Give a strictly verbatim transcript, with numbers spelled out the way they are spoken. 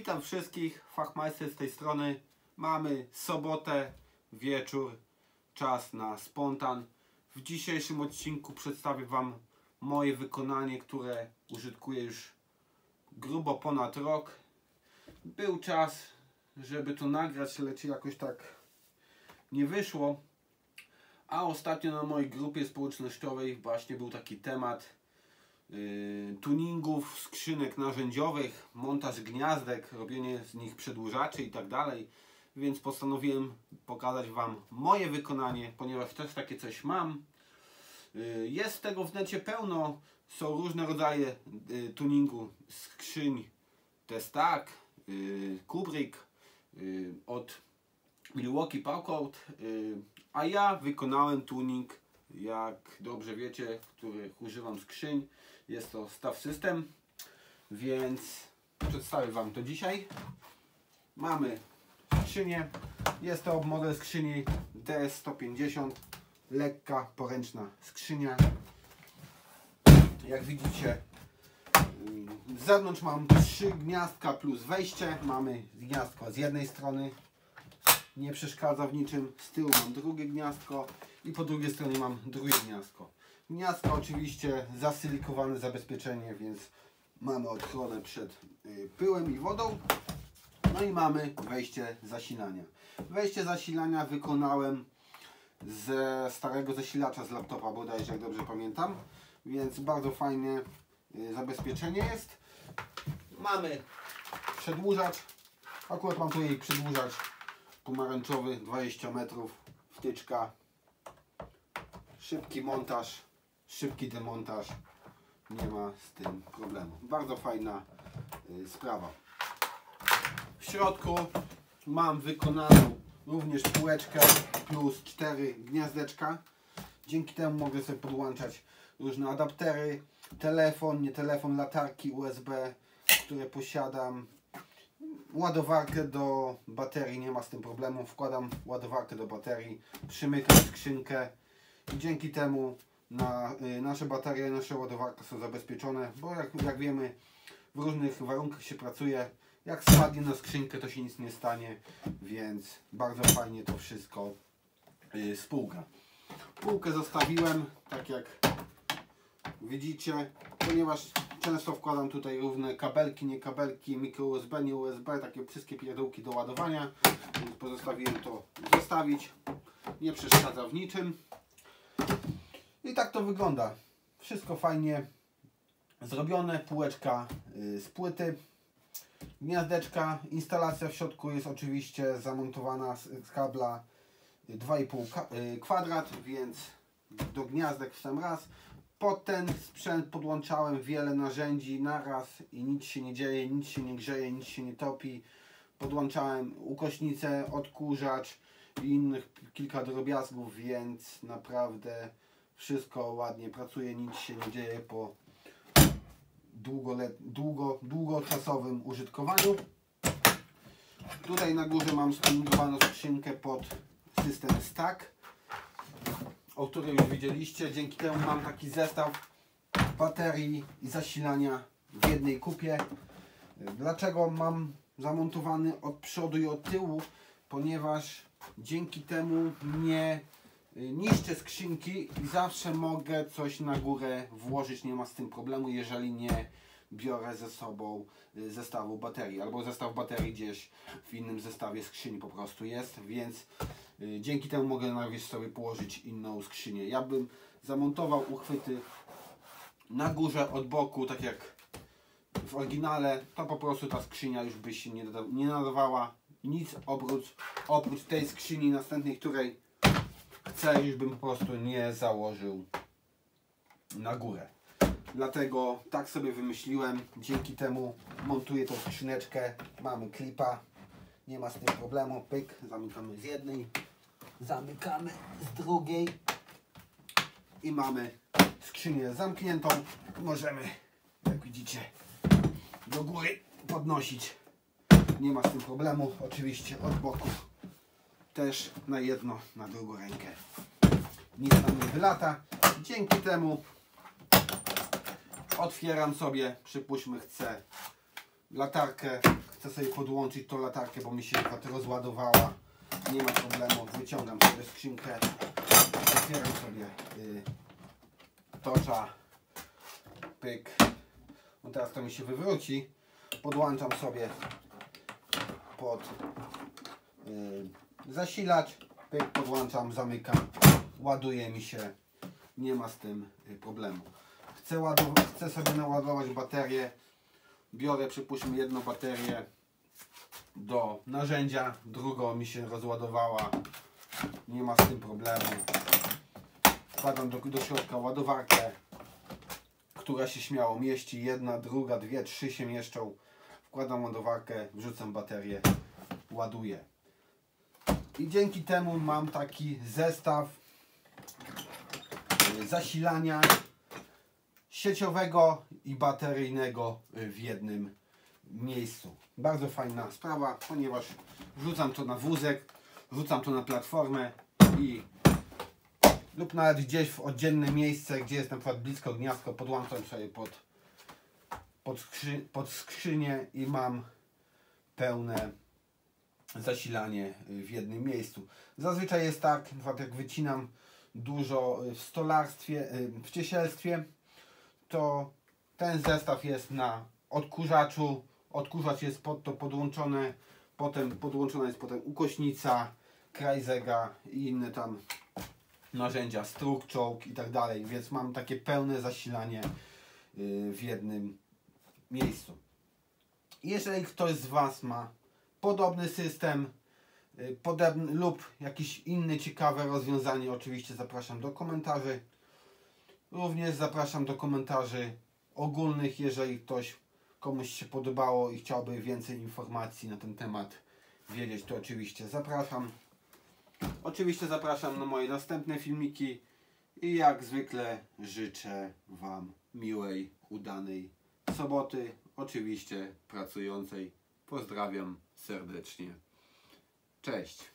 Witam wszystkich, Fachmeister z tej strony. Mamy sobotę, wieczór, czas na spontan. W dzisiejszym odcinku przedstawię Wam moje wykonanie, które użytkuję już grubo ponad rok. Był czas, żeby to nagrać, lecz jakoś tak nie wyszło. A ostatnio na mojej grupie społecznościowej właśnie był taki temat yy, tuningów skrzynek narzędziowych, montaż gniazdek, robienie z nich przedłużaczy i tak dalej. Więc postanowiłem pokazać Wam moje wykonanie, ponieważ też takie coś mam. Yy, jest tego w necie pełno, są różne rodzaje yy, tuningu skrzyń Testak, yy, Kubrick, yy, od Milwaukee Paucoat, yy, a ja wykonałem tuning, jak dobrze wiecie, których używam skrzyń. Jest to Staff System, więc przedstawię Wam to dzisiaj. Mamy skrzynię, jest to model skrzyni D S sto pięćdziesiąt, lekka, poręczna skrzynia. Jak widzicie, z zewnątrz mam trzy gniazdka plus wejście. Mamy gniazdko z jednej strony, nie przeszkadza w niczym, z tyłu mam drugie gniazdko i po drugiej stronie mam drugie gniazdko. Gniazdko oczywiście zasylikowane zabezpieczenie, więc mamy ochronę przed pyłem i wodą. No i mamy wejście zasilania. Wejście zasilania wykonałem ze starego zasilacza z laptopa bodajże, jak dobrze pamiętam, więc bardzo fajne zabezpieczenie jest. Mamy przedłużacz, akurat mam tutaj przedłużacz pomarańczowy, dwadzieścia metrów, wtyczka, szybki montaż, szybki demontaż, nie ma z tym problemu. Bardzo fajna y, sprawa. W środku mam wykonaną również półeczkę plus cztery gniazdeczka. Dzięki temu mogę sobie podłączać różne adaptery, telefon, nie telefon, latarki U S B, które posiadam. Ładowarkę do baterii, nie ma z tym problemu. Wkładam ładowarkę do baterii, przymykam skrzynkę i dzięki temu na, y, nasze baterie, nasze ładowarki są zabezpieczone, bo jak, jak wiemy, w różnych warunkach się pracuje. Jak spadnie na skrzynkę, to się nic nie stanie, więc bardzo fajnie to wszystko y, spółka. Półkę zostawiłem tak jak widzicie, ponieważ często wkładam tutaj różne kabelki, nie kabelki, mikro U S B, nie U S B, takie wszystkie pierdółki do ładowania, więc pozostawiłem to zostawić. Nie przeszkadza w niczym. I tak to wygląda. Wszystko fajnie zrobione, półeczka yy, z płyty, gniazdeczka, instalacja w środku jest oczywiście zamontowana z, z kabla dwa i pół yy, kwadrat, więc do gniazdek w sam raz. Pod ten sprzęt podłączałem wiele narzędzi naraz i nic się nie dzieje, nic się nie grzeje, nic się nie topi. Podłączałem ukośnicę, odkurzacz i innych kilka drobiazgów, więc naprawdę wszystko ładnie pracuje, nic się nie dzieje po długo, długo, długoczasowym użytkowaniu. Tutaj na górze mam stuningowaną skrzynkę pod system Stack, o której już widzieliście. Dzięki temu mam taki zestaw baterii i zasilania w jednej kupie. Dlaczego mam zamontowany od przodu i od tyłu? Ponieważ dzięki temu nie niszczę skrzynki i zawsze mogę coś na górę włożyć, nie ma z tym problemu, jeżeli nie biorę ze sobą zestawu baterii, albo zestaw baterii gdzieś w innym zestawie skrzyni po prostu jest, więc dzięki temu mogę nawet sobie położyć inną skrzynię. Ja bym zamontował uchwyty na górze od boku, tak jak w oryginale, to po prostu ta skrzynia już by się nie, nie nadawała nic oprócz, oprócz tej skrzyni następnej, której chcę, już bym po prostu nie założył na górę. Dlatego tak sobie wymyśliłem, dzięki temu montuję tą skrzyneczkę, mamy klipa, nie ma z tym problemu, pyk, zamykamy z jednej, zamykamy z drugiej i mamy skrzynię zamkniętą. Możemy, jak widzicie, do góry podnosić, nie ma z tym problemu. Oczywiście od boku też na jedno, na drugą rękę, nic nam nie wylata. Dzięki temu otwieram sobie, przypuśćmy, chcę latarkę, chcę sobie podłączyć tą latarkę, bo mi się akurat rozładowała, nie ma problemu, wyciągam sobie skrzynkę, otwieram sobie y, torcza, pyk, no teraz to mi się wywróci, podłączam sobie pod y, zasilacz, pyk, podłączam, zamykam, ładuje mi się, nie ma z tym y, problemu. Chcę, ładować, chcę sobie naładować baterię, biorę przypuśćmy jedną baterię do narzędzia, drugą mi się rozładowała, nie ma z tym problemu. Wkładam do, do środka ładowarkę, która się śmiało mieści, jedna, druga, dwie, trzy się mieszczą. Wkładam ładowarkę, wrzucam baterię, ładuję. I dzięki temu mam taki zestaw zasilania sieciowego i bateryjnego w jednym miejscu. Bardzo fajna sprawa, ponieważ wrzucam to na wózek, wrzucam to na platformę i lub nawet gdzieś w oddzielne miejsce, gdzie jest na przykład blisko gniazdko, podłączam sobie pod, pod, skrzy, pod skrzynię i mam pełne zasilanie w jednym miejscu. Zazwyczaj jest tak, na przykład jak wycinam dużo w stolarstwie, w ciesielstwie, to ten zestaw jest na odkurzaczu, odkurzacz jest pod to podłączony, potem podłączona jest potem ukośnica, krajzega i inne tam narzędzia, struk, czołg i tak dalej, więc mam takie pełne zasilanie w jednym miejscu. Jeżeli ktoś z Was ma podobny system podobny, lub jakieś inne ciekawe rozwiązanie, oczywiście zapraszam do komentarzy. Również zapraszam do komentarzy ogólnych, jeżeli ktoś komuś się podobało i chciałby więcej informacji na ten temat wiedzieć, to oczywiście zapraszam. Oczywiście zapraszam na moje następne filmiki i jak zwykle życzę Wam miłej, udanej soboty, oczywiście pracującej. Pozdrawiam serdecznie. Cześć.